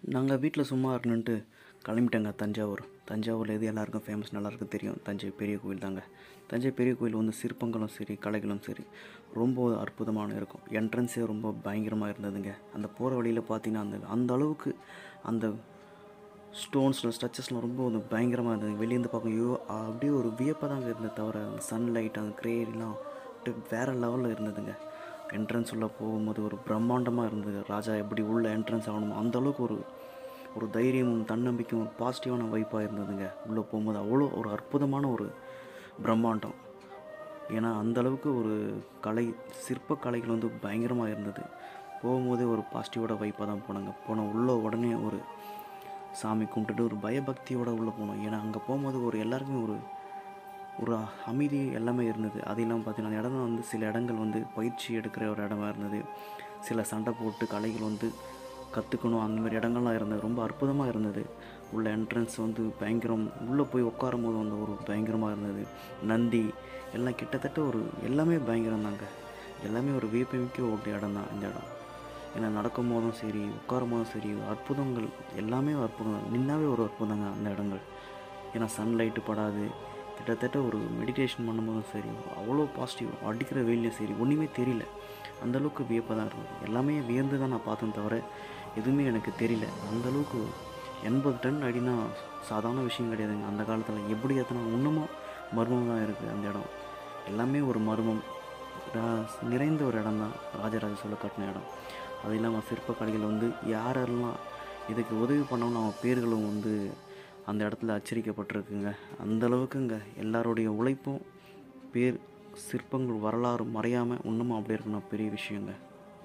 நாங்கள் வீட்டில் சும்மா இருக்கணுன்ட்டு கிளம்பிட்டேங்க தஞ்சாவூர். தஞ்சாவூரில் எது எல்லாருக்கும் ஃபேமஸ் எல்லாருக்கும் தெரியும், தஞ்சை பெரிய கோவில் தாங்க. தஞ்சை பெரிய கோவில் வந்து சிற்பங்களும் சரி, கலைகளும் சரி ரொம்ப அற்புதமான இருக்கும். என்ட்ரன்ஸே ரொம்ப பயங்கரமாக இருந்ததுங்க. அந்த போகிற வழியில் பார்த்தீங்கன்னா அந்த அளவுக்கு அந்த ஸ்டோன்ஸில் ஸ்ட்ரக்சர்ஸ்லாம் ரொம்ப வந்து பயங்கரமாக இருந்தது. வெளியேருந்து பார்க்கும் அப்படியே ஒரு வியப்பாக தாங்க இருந்தது. தவிர அந்த சன்லைட் அந்த கிரேலாம் வேறு லெவலில் இருந்ததுங்க. என்ட்ரன்ஸ் உள்ளே போகும்போது ஒரு பிரம்மாண்டமாக இருந்தது. ராஜா எப்படி உள்ள என்ட்ரன்ஸ் ஆகணுமோ அந்தளவுக்கு ஒரு ஒரு தைரியமும் தன்னம்பிக்கையும் பாசிட்டிவான வைப்பாக இருந்ததுங்க. உள்ளே போகும்போது அவ்வளோ ஒரு அற்புதமான ஒரு பிரம்மாண்டம். ஏன்னா அந்தளவுக்கு ஒரு கலை சிற்ப கலைகள் வந்து பயங்கரமாக இருந்தது. போகும்போதே ஒரு பாசிட்டிவோட வைப்பாக தான் போனாங்க. உள்ளே உடனே ஒரு சாமி கும்பிட்டுட்டு ஒரு பயபக்தியோடு உள்ளே போனோம். ஏன்னா அங்கே போகும்போது ஒரு எல்லாருக்குமே ஒரு ஒரு அமைதி எல்லாமே இருந்தது. அது இல்லாமல் பார்த்தீங்கன்னா அந்த இடம் வந்து சில இடங்கள் வந்து பயிற்சி எடுக்கிற ஒரு இடமா இருந்தது. சில சண்டை போட்டு கலைகள் வந்து கற்றுக்கணும் அந்தமாதிரி இடங்கள்லாம் இருந்தது. ரொம்ப அற்புதமாக இருந்தது. உள்ள என்ட்ரன்ஸ் வந்து பயங்கரம். உள்ளே போய் உட்காரும் போது வந்து ஒரு பயங்கரமாக இருந்தது. நந்தி எல்லாம் கிட்டத்தட்ட ஒரு எல்லாமே பயங்கரம் தாங்க. எல்லாமே ஒரு வியப்புமிக்க ஒரு இடம் தான் இந்த இடம். ஏன்னா நடக்கும் போதும் சரி, உட்காரும் போதும் சரி, அற்புதங்கள் எல்லாமே அற்புதம். நின்னாவே ஒரு அற்புதங்க அந்த இடங்கள். ஏன்னா சன்லைட்டு படாது. கிட்டத்தட்ட ஒரு மெடிடேஷன் பண்ணும்போதும் சரி, அவ்வளோ பாசிட்டிவ். அடிக்கிற வெயிலையும் சரி ஒன்றுமே தெரியல. அந்தளவுக்கு வியப்பாக தான் இருந்தது. எல்லாமே வியந்து தான் நான் பார்த்தேன் தவிர எதுவுமே எனக்கு தெரியல. அந்தளவுக்கு 80 டன் அடினா சாதாரண விஷயம் கிடையாதுங்க. அந்த காலத்தில் எப்படி ஏற்றினா இன்னமும் மர்மம் தான் இருக்குது அந்த இடம். எல்லாமே ஒரு மர்மம் நிறைந்த ஒரு இடம் தான் ராஜராஜ சோழ கட்டின இடம். அது இல்லாமல் சிற்பக்கலைகள் வந்து யாரெல்லாம் இதுக்கு உதவி பண்ணவங்க அவங்க பேர்களும் வந்து அந்த இடத்துல அச்சரிக்கப்பட்டிருக்குங்க. அந்தளவுக்குங்க எல்லாருடைய உழைப்பும் பேர் சிற்பங்கள் வரலாறு மறையாமல் இன்னமும் அப்படியே இருக்கணும். பெரிய விஷயங்க.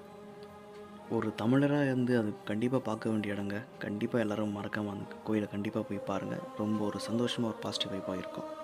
ஒரு தமிழராக இருந்து அது கண்டிப்பாக பார்க்க வேண்டிய இடங்க. கண்டிப்பாக எல்லோரும் மறக்காமல் அந்த கோயிலை கண்டிப்பாக போய் பாருங்கள். ரொம்ப ஒரு சந்தோஷமாக ஒரு பாசிட்டிவ் வைப்பாக இருக்கும்.